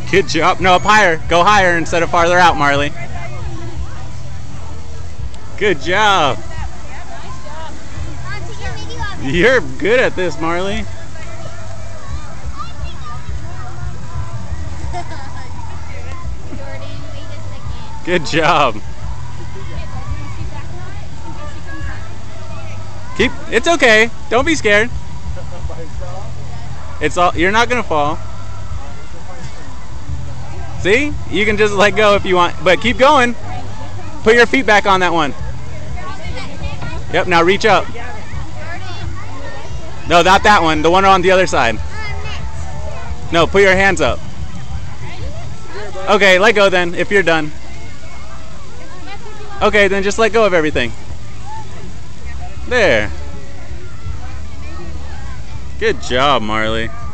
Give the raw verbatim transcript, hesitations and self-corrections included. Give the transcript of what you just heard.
Good job. No, up higher. Go higher instead of farther out, Marlee. Good job. You're good at this, Marlee. Good job. Keep. It's okay. Don't be scared. It's all. You're not gonna fall. See? You can just let go if you want, but keep going. Put your feet back on that one. Yep. Now reach up. No, not that one. The one on the other side. No, put your hands up. Okay, let go then, if you're done. Okay, then just let go of everything. There. Good job, Marlee.